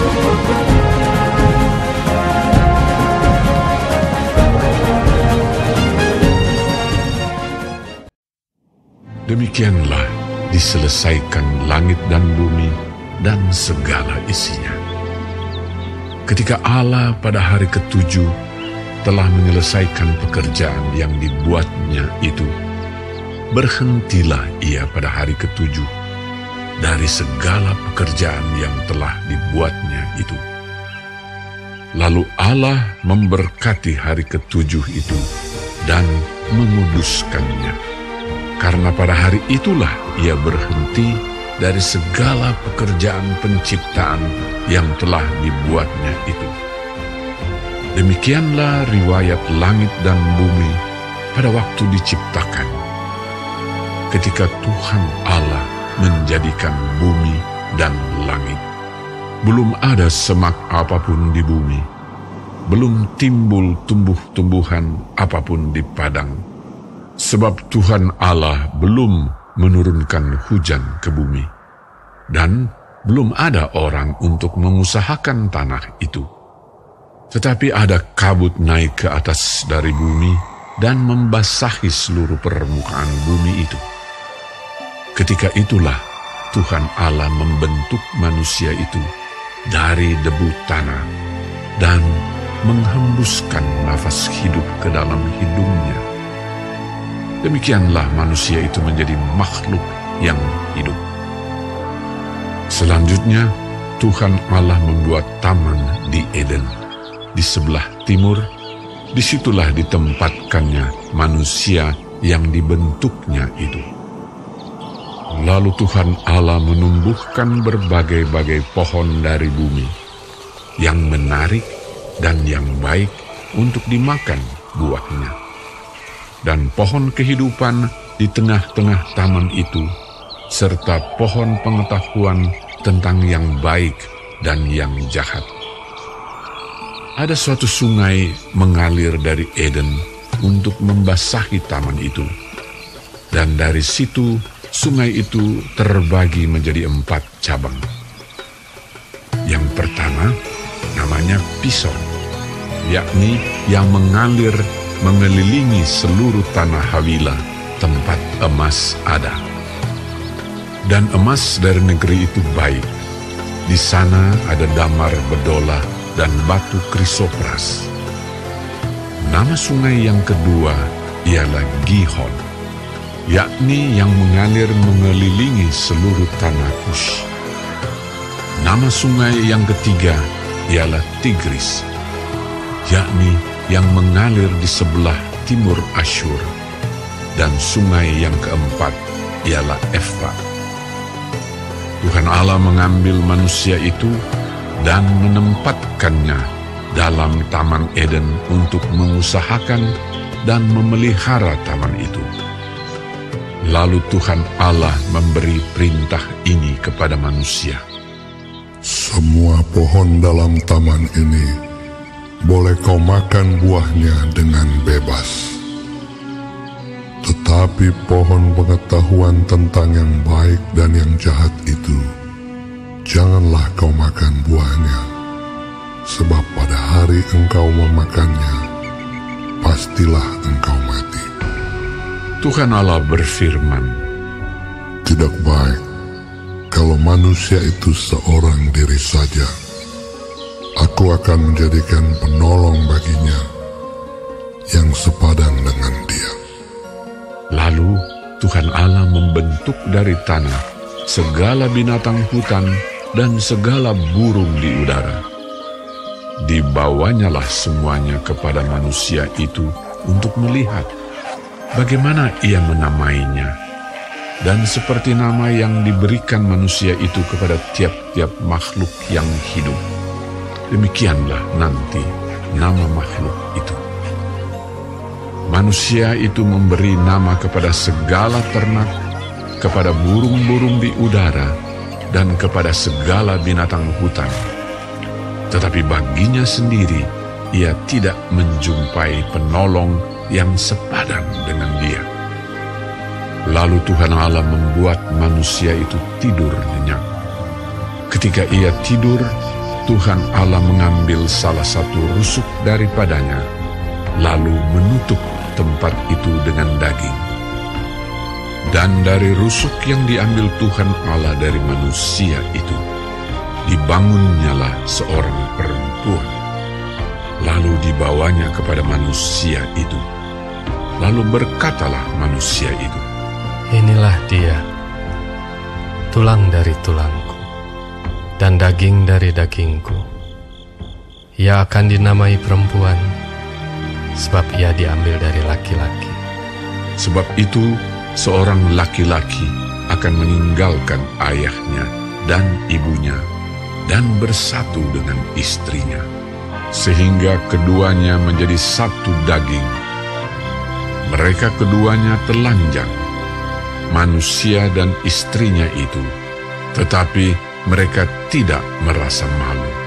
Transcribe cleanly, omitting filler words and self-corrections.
Demikianlah diselesaikan langit dan bumi dan segala isinya. Ketika Allah pada hari ketujuh telah menyelesaikan pekerjaan yang dibuatnya itu, berhentilah ia pada hari ketujuh dari segala pekerjaan yang telah dibuatnya itu. Lalu Allah memberkati hari ketujuh itu dan menguduskannya. Karena pada hari itulah ia berhenti dari segala pekerjaan penciptaan yang telah dibuatnya itu. Demikianlah riwayat langit dan bumi pada waktu diciptakan. Ketika Tuhan Allah menjadikan bumi dan langit, belum ada semak apapun di bumi, belum timbul tumbuh-tumbuhan apapun di padang. Sebab Tuhan Allah belum menurunkan hujan ke bumi, dan belum ada orang untuk mengusahakan tanah itu. Tetapi ada kabut naik ke atas dari bumi dan membasahi seluruh permukaan bumi itu. Ketika itulah Tuhan Allah membentuk manusia itu dari debu tanah dan menghembuskan nafas hidup ke dalam hidungnya. Demikianlah manusia itu menjadi makhluk yang hidup. Selanjutnya, Tuhan Allah membuat taman di Eden, di sebelah timur. Disitulah ditempatkannya manusia yang dibentuknya itu. Lalu Tuhan Allah menumbuhkan berbagai-bagai pohon dari bumi, yang menarik dan yang baik untuk dimakan buahnya. Dan pohon kehidupan di tengah-tengah taman itu, serta pohon pengetahuan tentang yang baik dan yang jahat. Ada suatu sungai mengalir dari Eden untuk membasahi taman itu. Dan dari situ, sungai itu terbagi menjadi 4 cabang. Yang pertama, namanya Pison, yakni yang mengalir mengelilingi seluruh tanah Hawila, tempat emas ada. Dan emas dari negeri itu baik. Di sana ada damar bedola dan batu krisopras. Nama sungai yang kedua ialah Gihon, yakni yang mengalir mengelilingi seluruh tanah Kush. Nama sungai yang ketiga ialah Tigris, yakni yang mengalir di sebelah timur Asyur, dan sungai yang keempat ialah Efrat. Tuhan Allah mengambil manusia itu dan menempatkannya dalam Taman Eden untuk mengusahakan dan memelihara taman itu. Lalu Tuhan Allah memberi perintah ini kepada manusia. Semua pohon dalam taman ini boleh kau makan buahnya dengan bebas. Tetapi pohon pengetahuan tentang yang baik dan yang jahat itu, janganlah kau makan buahnya, sebab pada hari engkau memakannya, pastilah engkau mati. Tuhan Allah berfirman, tidak baik kalau manusia itu seorang diri saja. Aku akan menjadikan penolong baginya yang sepadan dengan dia. Lalu Tuhan Allah membentuk dari tanah segala binatang hutan dan segala burung di udara. Dibawanyalah semuanya kepada manusia itu untuk melihat bagaimana ia menamainya. Dan seperti nama yang diberikan manusia itu kepada tiap-tiap makhluk yang hidup, demikianlah nanti nama makhluk itu. Manusia itu memberi nama kepada segala ternak, kepada burung-burung di udara, dan kepada segala binatang hutan. Tetapi baginya sendiri, ia tidak menjumpai penolong yang sepadan dengan dia. Lalu Tuhan Allah membuat manusia itu tidur nyenyak. Ketika ia tidur, Tuhan Allah mengambil salah satu rusuk daripadanya, lalu menutup tempat itu dengan daging. Dan dari rusuk yang diambil Tuhan Allah dari manusia itu, dibangunnyalah seorang perempuan. Lalu dibawanya kepada manusia itu. Lalu berkatalah manusia itu, "Inilah dia, tulang dari tulangku, dan daging dari dagingku. Ia akan dinamai perempuan, sebab ia diambil dari laki-laki." Sebab itu seorang laki-laki akan meninggalkan ayahnya dan ibunya dan bersatu dengan istrinya, sehingga keduanya menjadi satu daging. Mereka keduanya telanjang, manusia dan istrinya itu, tetapi mereka tidak merasa malu.